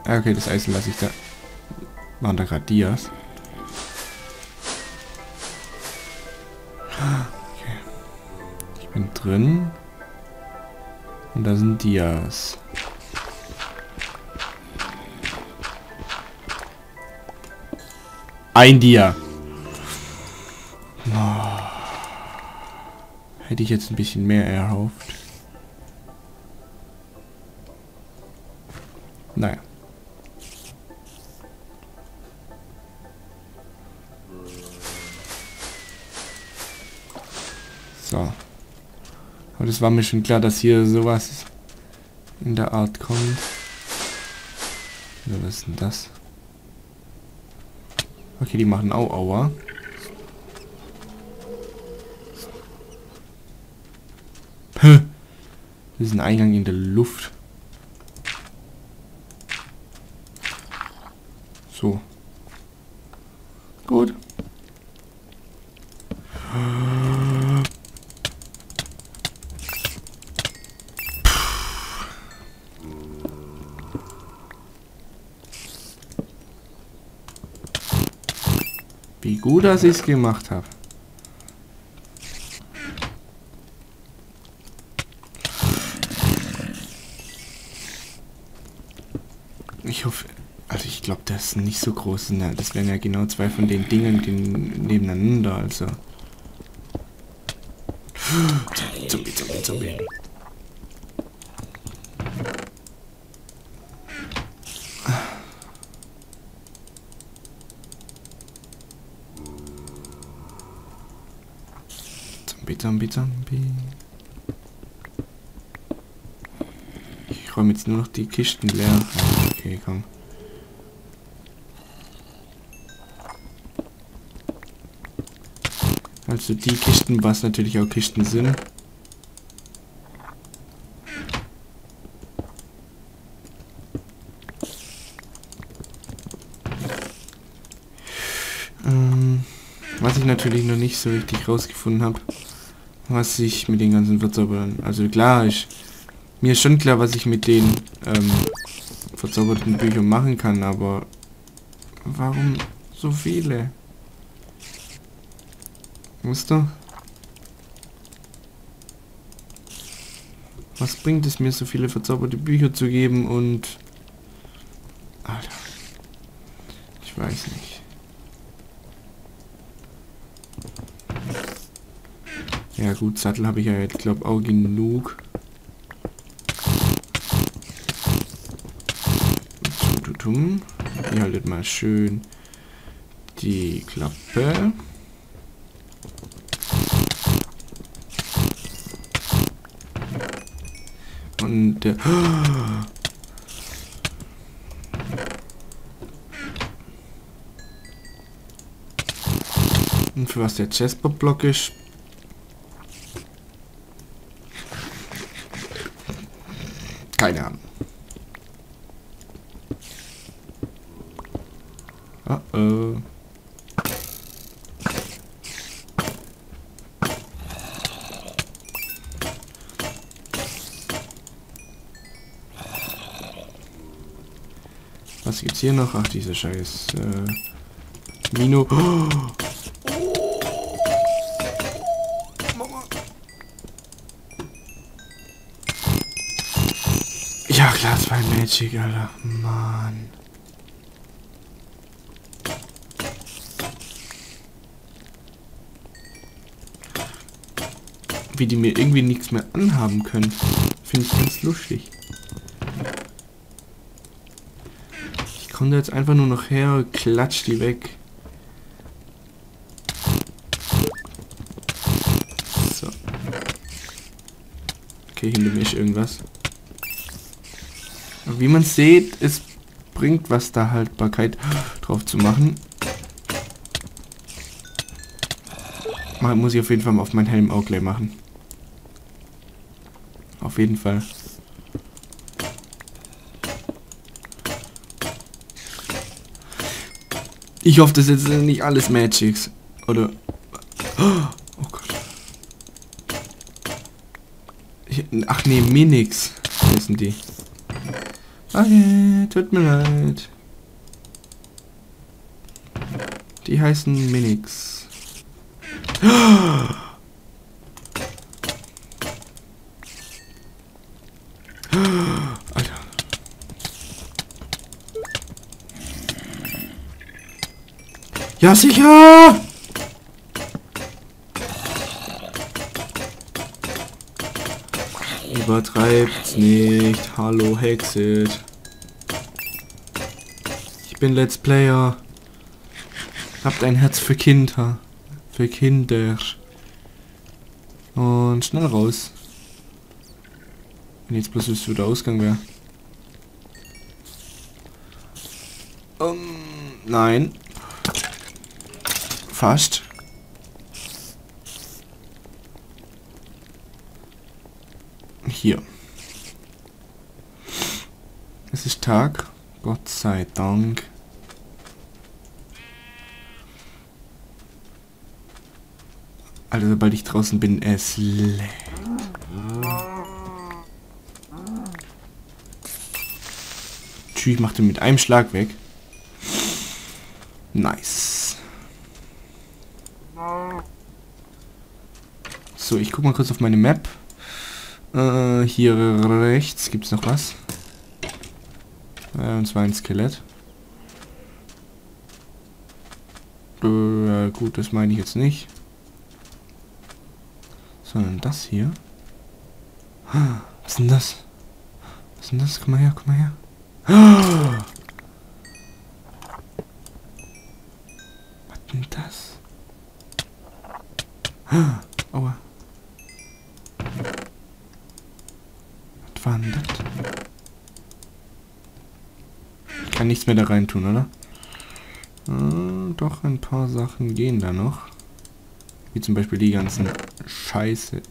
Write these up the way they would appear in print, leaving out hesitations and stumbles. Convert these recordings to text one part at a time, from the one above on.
Ah, okay, das Eisen lasse ich da. Waren da gerade Dias? Okay. Ich bin drin. Und da sind Dias. Ein Dia. Oh. Hätte ich jetzt ein bisschen mehr erhofft. Naja. So. Aber das war mir schon klar, dass hier sowas in der Art kommt. Was ist denn das? Okay, die machen auch Aua. Das ist ein Eingang in der Luft. So. Gut. Wie gut, dass ich es gemacht habe. Ich hoffe, also ich glaube, das ist nicht so groß. Ne? Das wären ja genau zwei von den Dingen die nebeneinander, also. Zombie, Zombie, Zombie. Zombie, Zombie. Ich räume jetzt nur noch die Kisten leer. Okay, komm. Also die Kisten, was natürlich auch Kisten sind. Was ich natürlich noch nicht so richtig rausgefunden habe, was ich mit den ganzen Verzauberern... Also klar, mir ist schon klar, was ich mit den verzauberten Büchern machen kann, aber warum so viele? Wisst ihr? Was bringt es mir, so viele verzauberte Bücher zu geben und... Alter. Ich weiß nicht. Ja gut, Sattel habe ich ja jetzt, glaube auch genug. Ihr haltet mal schön die Klappe. Und der... Und für was der Jasper-Block ist... Keine Ahnung. Oh. Was gibt's hier noch? Ach, dieser scheiß Mino. Oh. Ja klar, es war ein Magic, Alter. Mann. Wie die mir irgendwie nichts mehr anhaben können. Finde ich ganz lustig. Ich komme da jetzt einfach nur noch her und klatsch die weg. So. Okay, hinter mir ist irgendwas. Aber wie man sieht, es bringt was, da Haltbarkeit drauf zu machen. Muss ich auf jeden Fall mal auf meinen Helm auch gleich machen. Auf jeden Fall. Ich hoffe, das ist jetzt nicht alles Magics. Oder... Oh Gott. Ach nee, Minix heißen die. Okay, tut mir leid. Die heißen Minix. Alter. Ja, sicher! Übertreibt's nicht. Hallo, Hexit. Ich bin Let's Player. Habt ein Herz für Kinder. Für Kinder. Und schnell raus. Wenn jetzt bloß wüsste, wo der Ausgang wäre. Nein. Fast. Hier. Es ist Tag. Gott sei Dank. Also sobald ich draußen bin, es lädt. Tschüss, ich mach den mit einem Schlag weg. Nice. So, ich guck mal kurz auf meine Map. Hier rechts gibt's noch was. Und zwar ein Skelett. Gut, das meine ich jetzt nicht. Sondern das hier. Was ist denn das? Was ist denn das? Komm mal her, komm mal her. Was denn das? Aua. Was war denn das? Ich kann nichts mehr da rein tun, oder? Doch, ein paar Sachen gehen da noch. Wie zum Beispiel die ganzen Scheiße.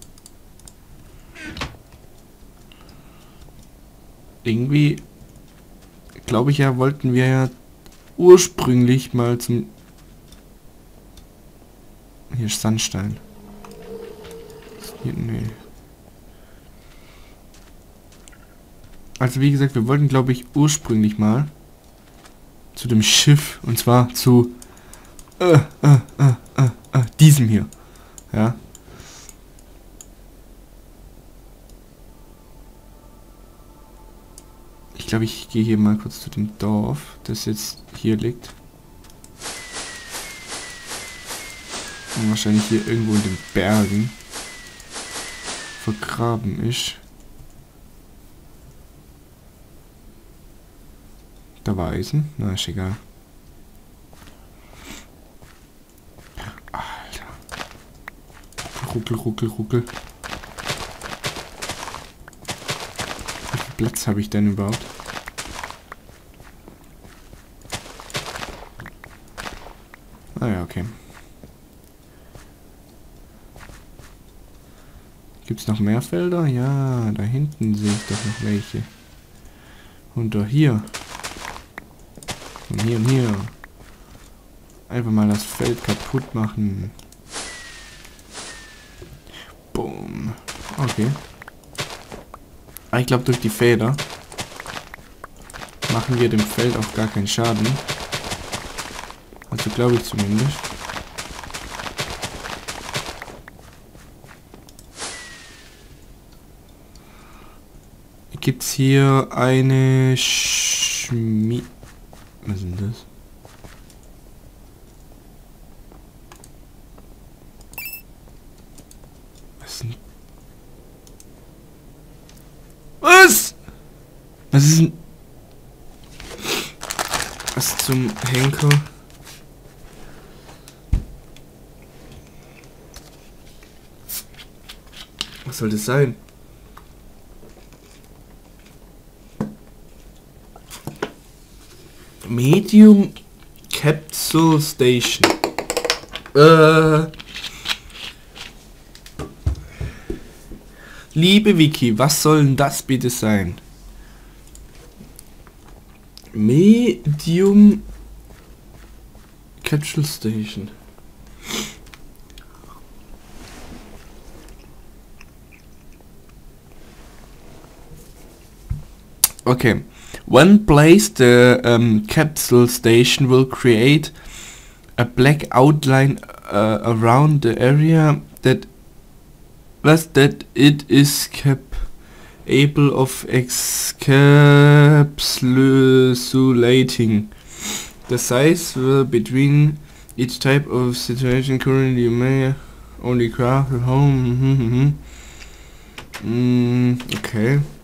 Irgendwie, glaube ich ja, wollten wir ja ursprünglich mal zum... Hier ist Sandstein. Hier, nee. Also wie gesagt, wir wollten, glaube ich, ursprünglich mal zu dem Schiff. Und zwar zu diesem hier. Ja. Ich glaube, ich gehe hier mal kurz zu dem Dorf, das jetzt hier liegt. Und wahrscheinlich hier irgendwo in den Bergen vergraben ist. Da war Eisen? Na, ist egal. Alter. Ruckel, ruckel, ruckel. Wie viel Platz habe ich denn überhaupt? Ah ja, okay. Gibt es noch mehr Felder? Ja, da hinten sehe ich doch noch welche. Und da hier. Und hier und hier. Einfach mal das Feld kaputt machen. Boom. Okay. Aber ich glaube, durch die Feder machen wir dem Feld auch gar keinen Schaden. Also glaube ich zumindest. Gibt's hier eine Schmiede? Was ist denn das? Was denn? Was? Was ist denn? Was zum Henker? Was soll das sein? Medium Capsule Station. Liebe Vicky, was soll denn das bitte sein? Medium Capsule Station. Okay. When placed, the capsule station will create a black outline around the area that it is capable of encapsulating. The size between each type of situation currently you may only craft at home. Okay.